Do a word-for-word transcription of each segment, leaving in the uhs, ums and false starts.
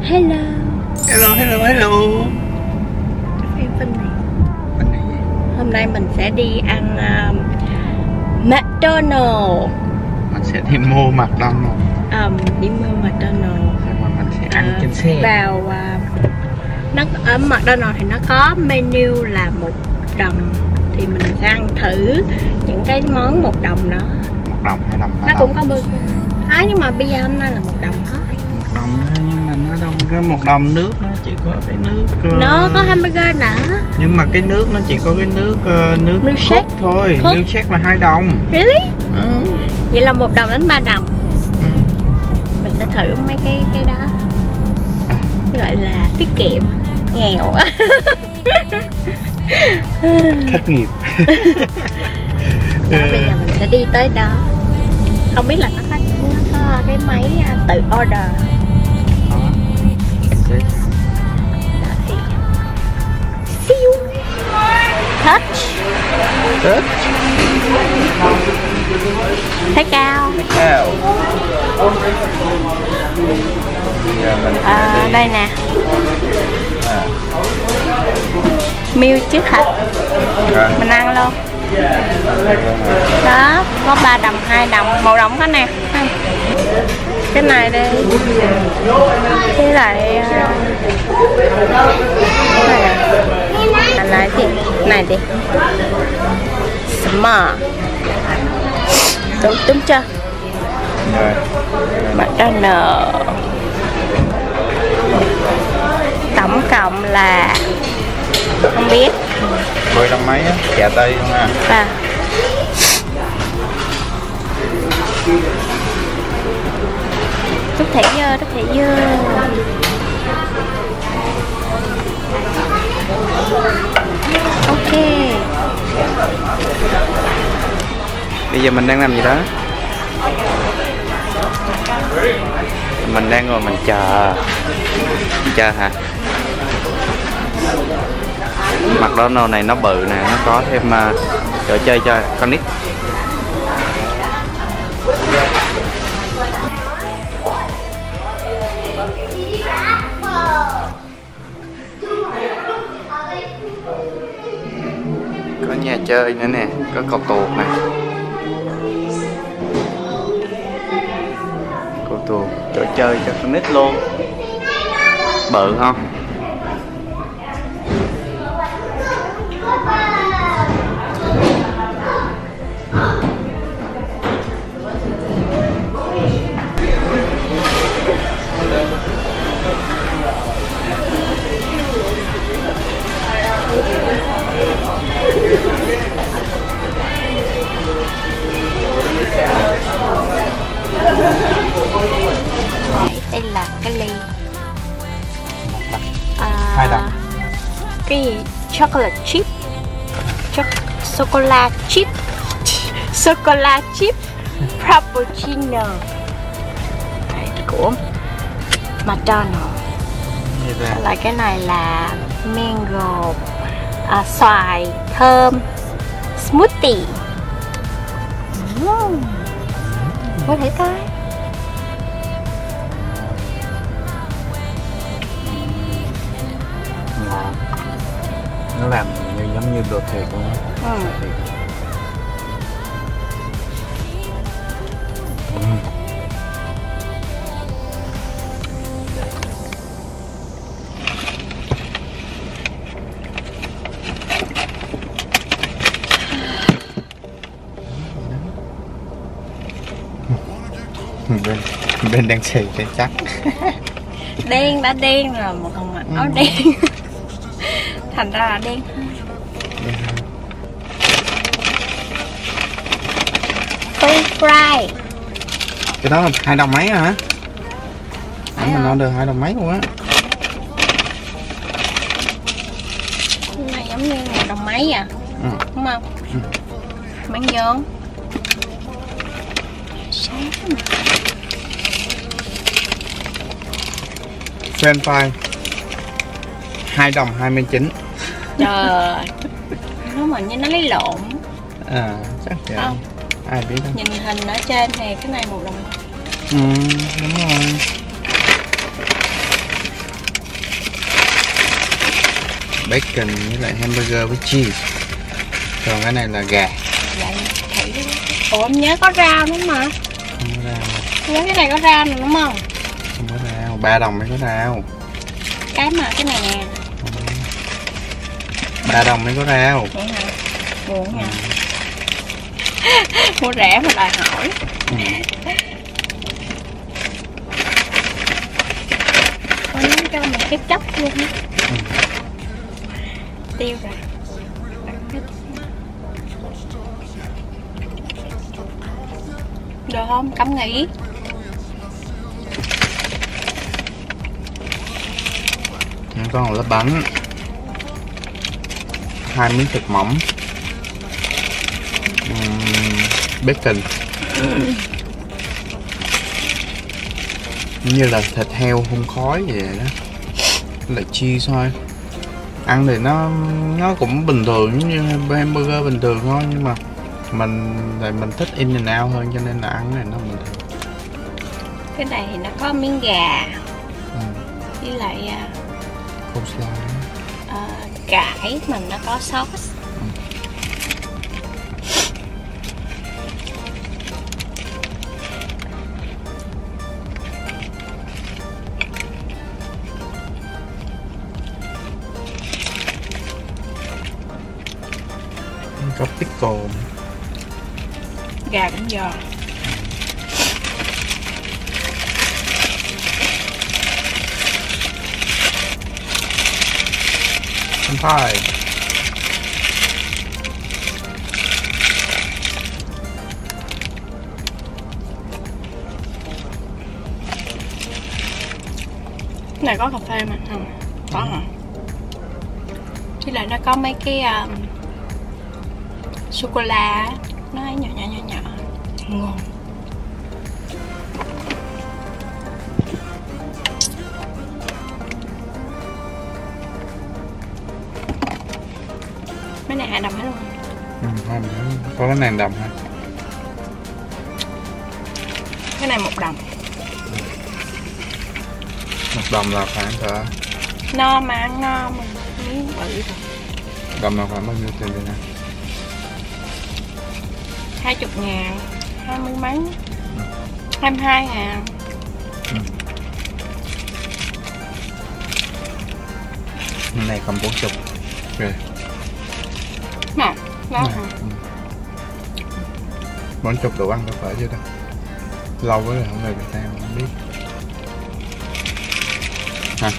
Hello. Hello, hello, hello. Em phân này. Bên này gì? Hôm nay mình sẽ đi ăn um, McDonald's. Mình sẽ đi mua McDonald's. Um, đi mua McDonald's. Xong rồi mình sẽ ăn À, trên xe. vào uh, nó ở McDonald's thì nó có menu là một đồng, thì mình sẽ ăn thử những cái món một đồng đó. Một đồng, hai đồng, ba Nó đồng. cũng có burger. À, nhưng mà bây giờ hôm nay là một đồng thôi. Một đồng thôi, nhưng mà nó đâu có một đồng nước, nó chỉ có cái nước uh... Nó có hamburger nữa. Nhưng mà cái nước nó chỉ có cái nước uh, nước Milkshake thôi. Coke. Milkshake là hai đồng. Really? Ừ. Vậy là một đồng đến ba đồng. Ừ. Mình sẽ thử mấy cái cái đó, gọi là tiết kiệm nghèo á. Thất nghiệp. Đó, bây giờ mình sẽ đi tới đó. Không biết là nó có, nó có cái máy tự order. Đó. Đó thì siêu touch Tết. thấy cao. Cao. Giờ mình À, đi. đây nè, À. meal trước hả? Rồi. Mình ăn luôn. Đó, có ba đồng, hai đồng, một đồng có nè. Cái này đây. Với lại uh, này là gì? Này đi. Smart. Đúng, đúng chưa? Rồi. McDonald's. Tổng cộng là không biết. Mười đồng mấy á, chà tây không à? À. Rút thẻ dơ, rút thẻ dơ. Ok. Bây giờ mình đang làm gì đó? Mình đang ngồi mình chờ. Chờ hả? McDonald's này nó bự nè, nó có thêm uh, trò chơi cho con nít. Có nhà chơi nữa nè, có cầu tuột nè. Cầu tuột, trò chơi cho con nít luôn. Bự không? Đây là cái ly à, Hai đồng. cái gì? Chocolate chip. Choc Chocolate chip. Chocolate chip Frappuccino. Đấy, của McDonald's. Lại cái này là mango, à, xoài thơm smoothie. Uhm. Có thể coi. Nó làm như giống như đồ thiệt luôn á. Ừ. Ừ. bên bên đang xì cho chắc. Đen đã đen rồi mà còn mặc áo đen. Thành ra là đen. French fry. Cái đó là hai đồng mấy hả? Nãy mình order hai đồng mấy luôn á. Cái này giống như một đồng mấy à? Ừ. Đúng không? Ừ. Bán vô. French fry hai đồng hai mươi chín. Trời. Nó mà như nó lấy lộn. À, chắc vậy. Không. Ai biết đâu. Nhìn hình ở trên thì cái này một đồng. Ừ, đúng rồi. bacon với lại hamburger với cheese. Còn cái này là gà. Dạ, thử đi. Ủa em nhớ có rau nữa mà. Không có rau. Nhớ cái này có rau nè đúng không? Không có rau, ba đồng mới có rau. Cái mà cái này nè. Ba đồng mới có rau. Vậy hả? Buồn nha. Mua rẻ mà đòi hỏi. Ừ. Con muốn cho mình cái chốc luôn á. Ừ. Tiêu rồi. Được không? Cấm nghĩ. Có một lớp bánh, hai miếng thịt mỏng, uhm, bacon, như là thịt heo hun khói vậy đó, là cheese thôi. Ăn thì nó nó cũng bình thường giống như hamburger bình thường thôi, nhưng mà mình lại mình thích in and out hơn cho nên là ăn này nó bình thường. Cái này thì nó có miếng gà, Ừ. với lại Coleslaw uh, cải mà nó có sauce. Ừ. Có pickle, Gà cũng giòn. Bánh pie. Cái này có cà phê mà không? Có hả? Với lại nó có mấy cái um, sô-cô-la, nó ấy nhỏ nhỏ nhỏ nhỏ, ngon. Mấy này hai đồng hết luôn. Ừ, không, có cái này đồng hả? Cái này một đồng. Một đồng là khoảng cỡ No mà ăn no mà miếng bự rồi. đồng là khoảng bao nhiêu tiền đây nè? Hai chục ngàn, hai mươi mấy, hai mươi hai ngàn. Ừ. Cái này còn bốn chục rồi. Nè, đó Này, hả? ừ. Bốn chục đồ ăn đâu phải chứ đâu. Lâu quá rồi không về Việt Nam không biết. Hả?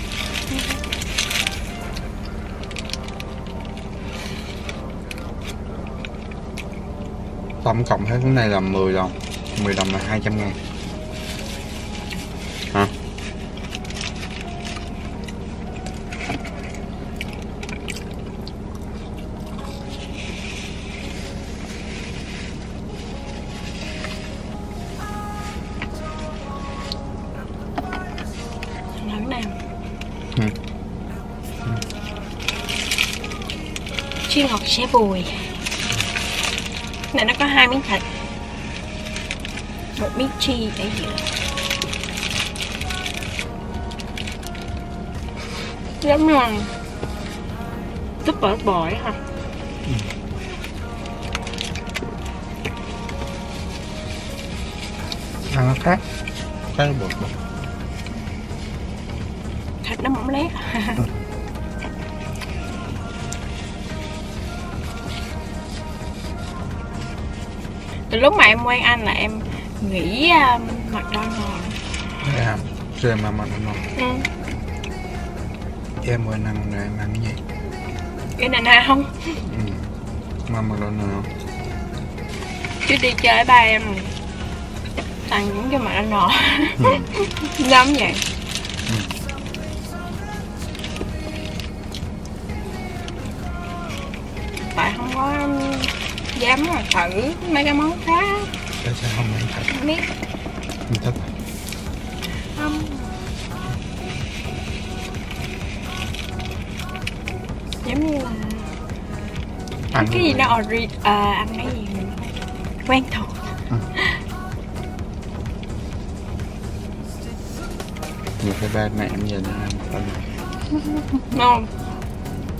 Tổng cộng hết cái này là mười đồng. mười đồng là hai trăm ngàn. Hả? Nắng nào. Ừ. Chiên ngọt xé bùi. Này nó có hai miếng thịt, một miếng cheese ở giữa. Giống như là súp bở bội hả? Ừ. Ăn nó khác. Cái bột bột. Thịt nó mỏng lét. Ừ. Từ lúc mà em quen anh là em nghĩ um, McDonald's. Dạ, rồi mà mà nó Ừ. em mới ăn rồi em ăn cái gì? Cái này nào không? Ừ. Mà mà nó nào? Chứ đi chơi với ba em toàn những cái McDonald's. Ừ. Giống vậy. Ừ. Tại không có dám mà thử mấy cái món khác. Tại sao không ăn thịt? Không biết. Không thích. Không. Giống như là Ăn cái gì nó ori à, ăn cái gì mình quen thuộc. Ừ. Nhiều cái ba mẹ em giờ nó ăn con Ngon.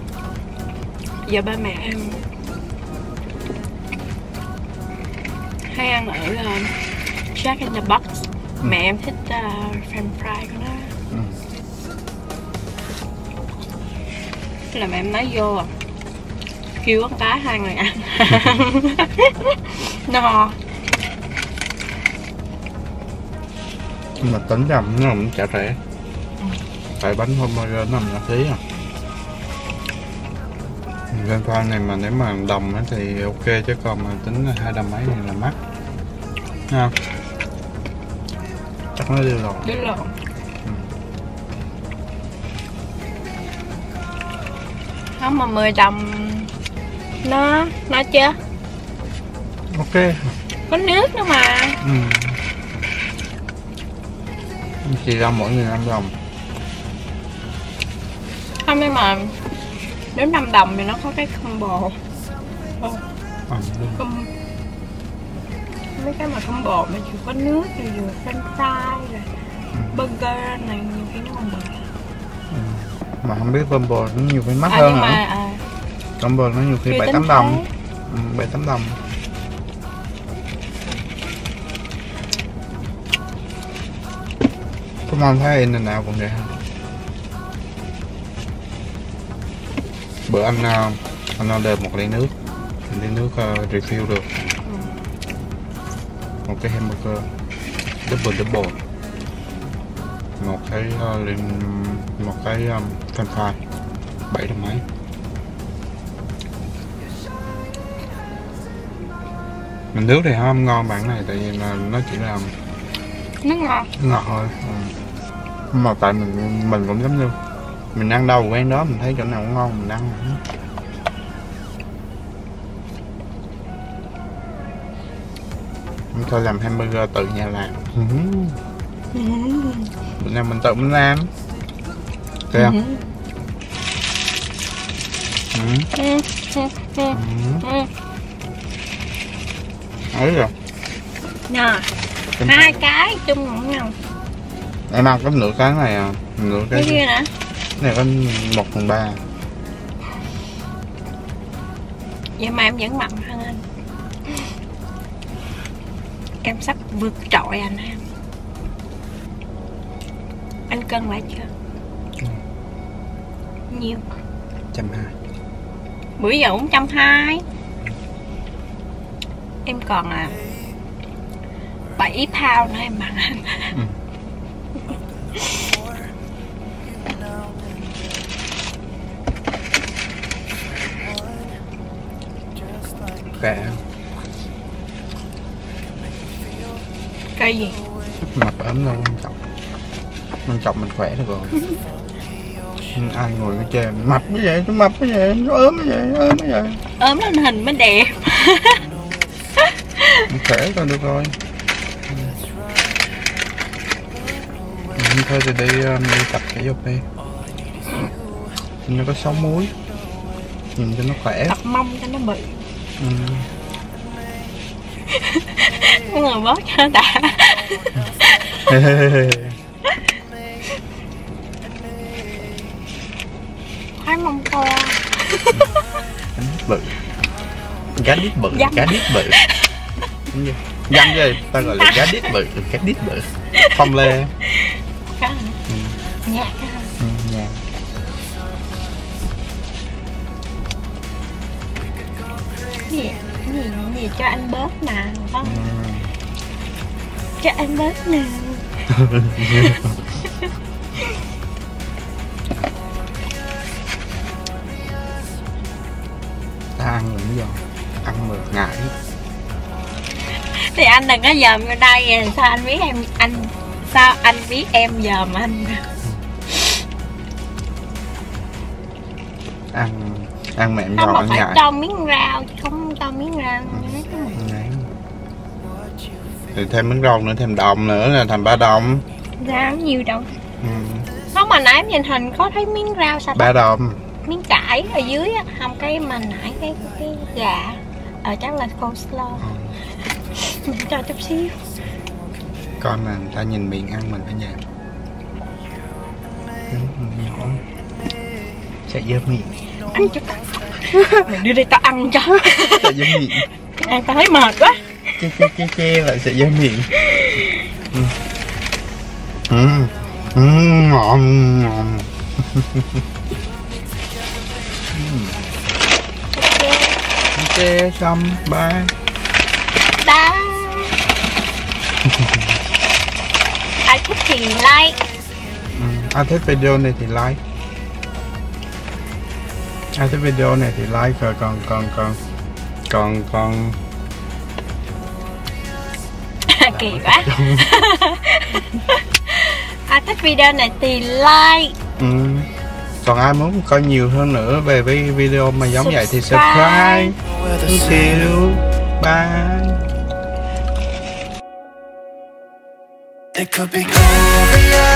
Giờ ba mẹ em hay ăn ở uh, Jack in the Box. Ừ. Mẹ em thích uh, French fry của nó. Ừ. Thế là mẹ em nói vô à, kêu con cái hai người ăn. No. Nhưng mà tính ra nó cũng chả rẻ. Ừ. Tại bánh hamburger nó nằm là phí à. French fry này mà nếu mà đồng thì ok, chứ còn mà tính hai đồng mấy thì là mắc. Ha. Chắc nó đưa rồi. Đưa rồi. Ừ. Không mà mười đồng nó nó chưa. Ok. Có nước nữa mà. Ừ. Chỉ ra mỗi người năm đồng. Không, nhưng mà nếu năm đồng thì nó có cái combo. Ừ. À, Com... mấy cái mà combo mà chỉ có nước rồi vừa french fry rồi ừ. burger này nhiều khi nó còn bự. Ừ. Mà không biết combo nó nhiều khi mắc à, hơn hả? Mà, à, combo nó nhiều khi bảy tám đồng. Ừ, bảy tám đồng. Có mong thấy in nào cũng vậy không? Bữa anh anh order một ly nước, ly nước uh, refill được. Ừ. Một cái hamburger double double, một cái uh, một cái um, french fry bảy đồng mấy. Mình nước thì không ngon bản này, tại vì là nó chỉ là nước ngọt ngọt thôi. Ừ. Mà tại mình mình cũng giống như mình ăn đâu quen đó, mình thấy chỗ nào cũng ngon mình ăn. Mình thôi làm hamburger tự nhà làm. Bữa nào mình tự mình làm. Thấy không? Ấy rồi. Nè, hai cái chung cũng ngon. Em ăn có nửa cái này à, nửa cái. Cái kia nè. Này có một phần ba. Vậy mà em vẫn mặn hơn anh. Em sắp vượt trội anh em. Anh cân lại chưa? Ừ. Nhiêu? Trăm hai. Bữa giờ cũng trăm hai. Em còn à bảy pound nữa em bằng anh. Ừ. Khỏe. Cái gì? Mập ấm đâu quan trọng. Quan trọng mình khỏe được rồi. Ai ngồi cái chê mập cái vậy, mập cái vậy, ốm cái vậy, ốm cái vậy. Ốm lên hình mới đẹp. Mình khỏe thôi được rồi. Thôi thì đi, um, đi tập thể dục đi. Nó có sáu múi, nhìn cho nó khỏe. Tập mông cho nó bự. Ừ. Mọi người bớt cho nó đã. Khoái mông to. Gá đít bự. Gá đít bự, gá đít bự. Dăm gì? Ta gọi là gá đít bự, gá đít bự. Phong lê. Có hả? Ừ. Nhạc hả? Ừ, nhạc. Cái gì? Cái gì? Cái gì cho anh bớt nào không? Ừ. Cho anh bớt nào. Ta ăn rồi bây giờ. Ăn mà ngại. Thì anh đừng có dòm vô đây, sao anh biết em anh sao anh biết em dòm anh. Ăn ăn mẹ em không giòn mà phải ngại. cho miếng rau chứ không cho miếng rau. Ừ. Thì thêm miếng rau nữa, thêm đồng nữa là thành ba đồng. Rau nhiều đồng. Ừ. Không mà nãy em nhìn hình có thấy miếng rau sạch. Ba đồng. Miếng cải ở dưới á, không cái mà nãy cái cái gà ở chắc là coleslaw. Ừ. Mình cho chút xíu. Con mà người ta nhìn miệng ăn mình phải nhạt. Sẽ dơ miệng. Ăn chút. Mày đưa đây tao ăn cho. Sợi dây miệng. Ăn tao thấy mệt quá. Che che che che lại sợi dây miệng. Ừ. Ừ. Ừ. Ngon ngon. Ok xong bye. Bye. Ai thích thì like. Ừ. Ai thích video này thì like. Ai thích video này thì like rồi còn còn còn còn còn kỳ quá. Ai thích video này thì like. Ừ. Còn ai muốn coi nhiều hơn nữa về cái video mà giống vậy thì subscribe. Thank you. Bye. It could be over, yeah.